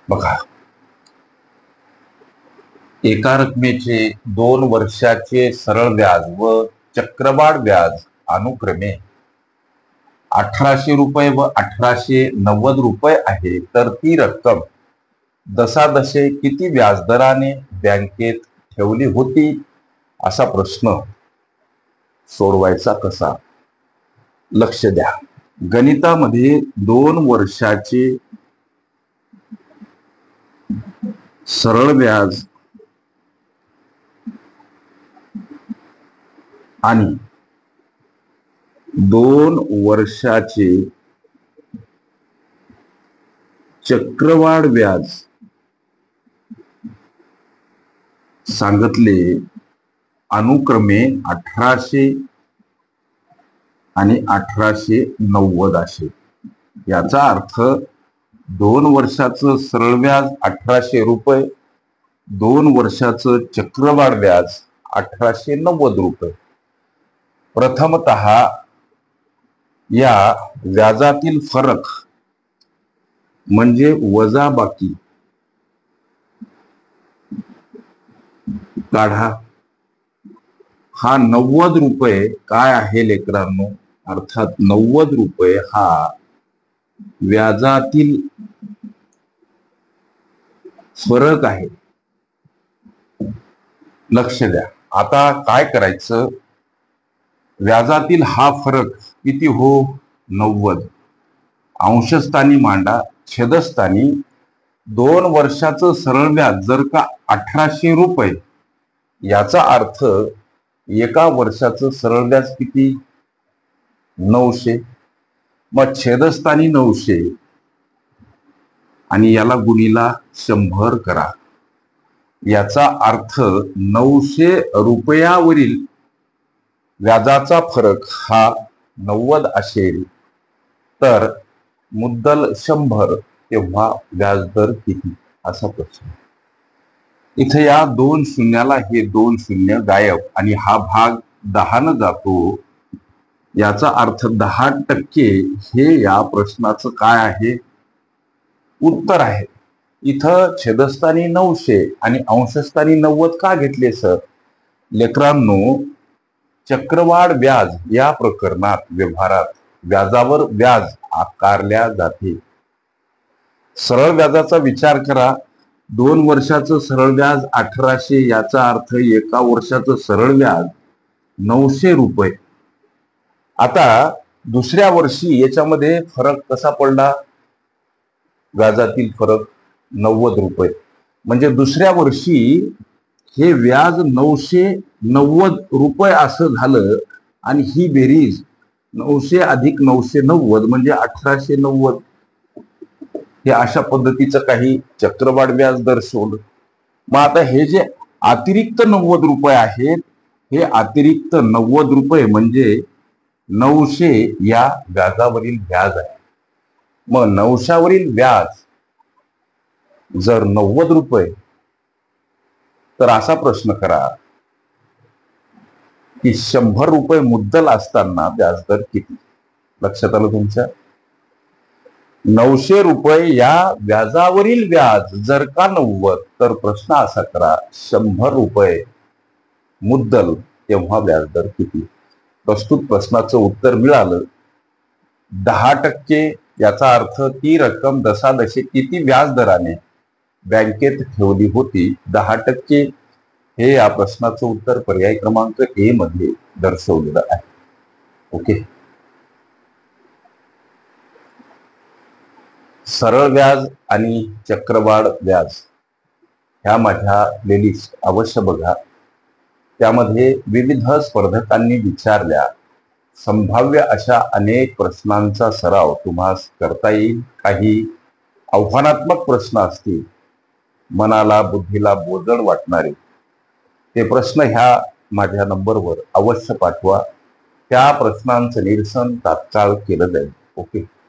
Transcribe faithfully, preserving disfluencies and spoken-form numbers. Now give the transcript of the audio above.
बघा, एका रकमेचे दोन वर्षाचे सरळ व्याज व चक्रवाढ व्याज अनुक्रमे अठराशे रुपये व अठराशे नव्वद रुपये आहे, तर ती रक्कम दशादशे किती व्याजदराने बँकेत ठेवली होती, असा प्रश्न सोडवायचा कसा? लक्ष द्या. गणितामध्ये दोन वर्षाचे सरळ व्याज आणि दोन वर्षाचे चक्रवाढ व्याज सांगितले, अनुक्रमे अठराशे आणि अठराशे नव्वद असे. याचा अर्थ दोन वर्षाचं सरळ व्याज अठराशे रुपये, दोन वर्षाचं चक्रवाढ व्याज अठराशे नव्वद रुपये. प्रथमतः या व्याजातील फरक म्हणजे वजाबाकी काढा. हा नव्वद रुपये काय आहे लेकरांनो? अर्थात नव्वद रुपये हा व्याजातील फरक आहे. लक्ष द्या. आता काय करायचं? व्याजातील हा फरक किती हो? नव्वद. अंशस्थानी मांडा, छेदस्थानी दोन वर्षाचं सरळ व्याज जर का अठराशे रुपये, याचा अर्थ एका वर्षाचं सरळ व्याज किती? नऊशे. मग छेदस्थानी नऊशे आणि याला गुणीला शंभर करा. याचा अर्थ नऊशे रुपयावरील व्याजाचा फरक हा नव्वद असेल, तर मुद्दल शंभर, तेव्हा व्याजदर किती, असा प्रश्न. इथे या दोन शून्याला हे दोन शून्य गायब आणि हा भाग दहानं जातो. याचा अर्थ दहा टक्के हे या प्रश्नाचं काय आहे? उत्तर आहे. इथं छेदस्थानी नऊशे आणि अंशस्थानी नव्वद का घेतले सर? लेकरांनो, चक्रवाढ व्याज या प्रकरणात व्यवहारात व्याजावर व्याज आकारल्या जाते. सरळ व्याजाचा विचार करा. दोन वर्षाचं सरळ व्याज अठराशे, याचा अर्थ एका वर्षाचं सरळ व्याज नऊशे रुपये. आता दुसऱ्या वर्षी याच्यामध्ये फरक कसा पडला? व्याजातील फरक नव्वद रुपये. म्हणजे दुसऱ्या वर्षी हे व्याज नऊशे नव्वद रुपये असं झालं आणि ही बेरीज नऊशे अधिक नऊशे नव्वद म्हणजे अठराशे नव्वद. हे अशा पद्धतीचं काही चक्रवाढ व्याज दर्शवलं. मग आता हे जे अतिरिक्त नव्वद रुपये आहेत, हे अतिरिक्त नव्वद रुपये म्हणजे नऊशे या व्याजावरील व्याज आहे. मग नऊशावरील व्याज जर नव्वद रुपये, तर असा प्रश्न करा की शंभर रुपये मुद्दल असताना व्याजदर किती? लक्षात आलं तुमच्या? नऊशे रुपये या व्याजावरील व्याज जर का नव्वद, तर प्रश्न असा करा शंभर रुपये मुद्दल, तेव्हा व्याजदर किती? प्रस्तुत प्रश्नाचं उत्तर मिळालं. दहा टक्के. याचा अर्थ ती रक्कम दशादशे किती व्याजदराने बँकेत ठेवली होती? दहा टक्के. हे या प्रश्नाचं उत्तर पर्याय क्रमांक ए मध्ये दर्शवलेलं आहे. ओके. सरळ व्याज आणि चक्रवाढ व्याज ह्या माझ्या प्लेलिस्ट अवश्य बघा. त्यामध्ये विविध स्पर्धकांनी विचारल्या संभाव्य अशा अनेक प्रश्नांचा सराव तुम्हाला करता येईल. काही आव्हानात्मक प्रश्न असतील, मनाला बुद्धीला बोजड वाटणारे, ते प्रश्न ह्या माझ्या नंबरवर अवश्य पाठवा. त्या प्रश्नांचं निरसन तात्काळ केलं जाईल. ओके.